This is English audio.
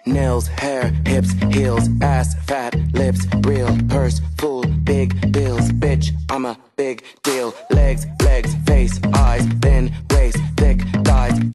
Nails, hair, hips, heels, ass, fat, lips, real, purse, full, big bills, bitch, I'm a big deal. Legs, face, eyes, thin,